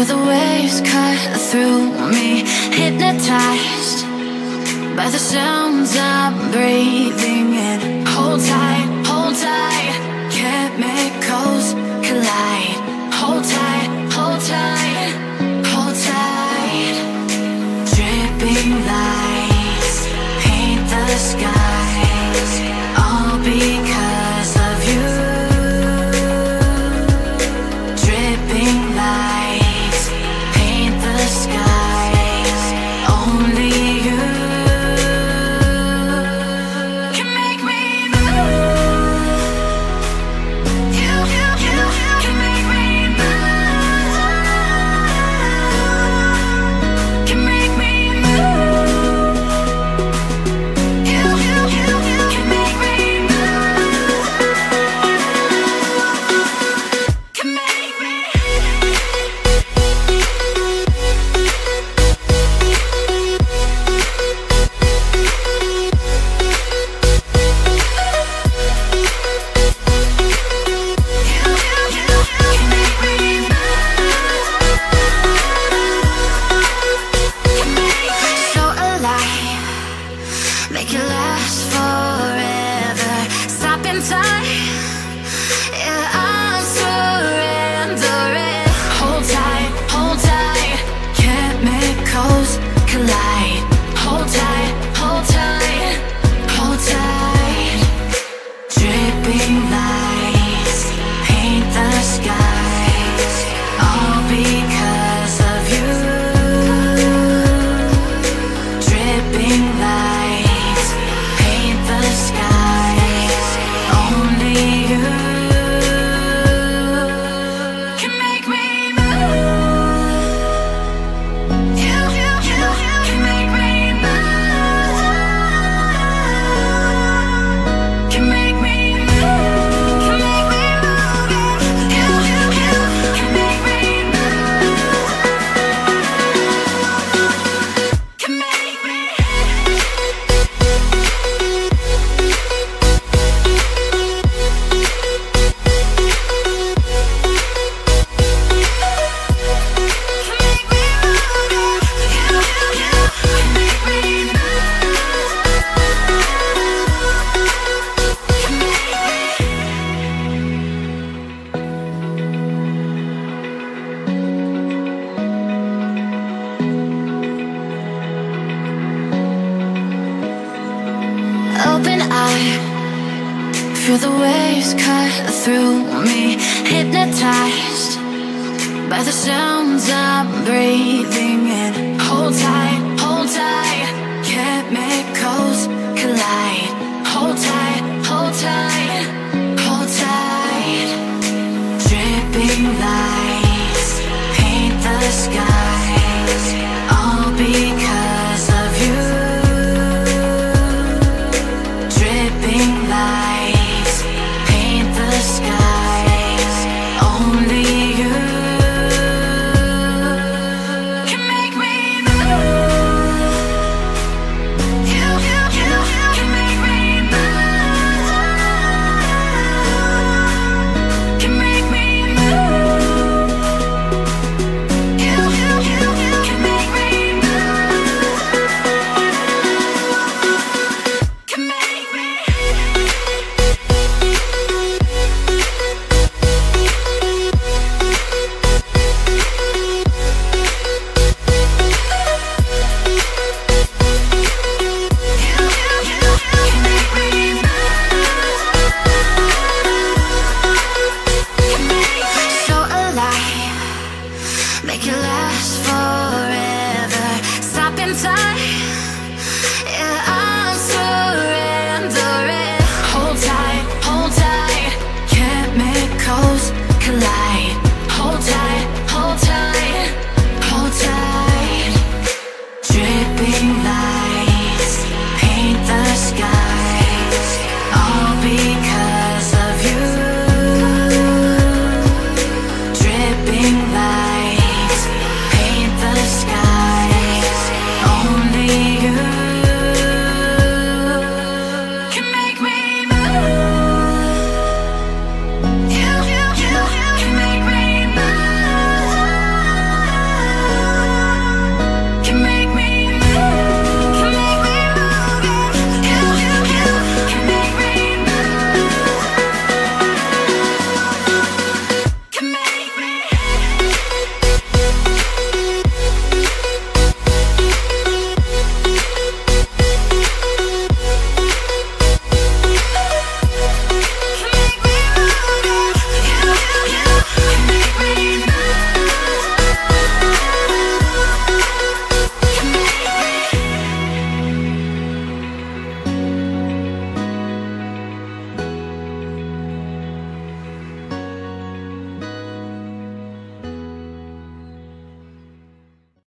Feel the waves cut through me, hypnotized by the sounds I'm breathing in. Hold tight, chemicals collide. Hold tight, hold tight, hold tight. Dripping lights paint the skies, all because of you. Dripping lights paint the skies, only you can make me move. You can make me move. Can make me move. You can make me move. Can make me. So alive, make it last forever. Stop in time, yeah, I'm surrendering. Hold tight, chemicals collide. Hold tight, hold tight, hold tight. Dripping lights paint the skies, all because of you. Dripping lights paint the skies, only you can make me move. You can make me move. Can make me move. Can make me move. You can make me move. Can make me. Open eye, feel the waves cut through me, hypnotized by the sounds I'm breathing in. Hold tight, chemicals collide. Hold tight, hold tight, hold tight. Dripping lights paint the skies, all because of you. Dripping lights paint the skies, only you can make me move. You can make me move. Can make me move. You can make me move. Can make me. So alive, make it last forever. Stop in time.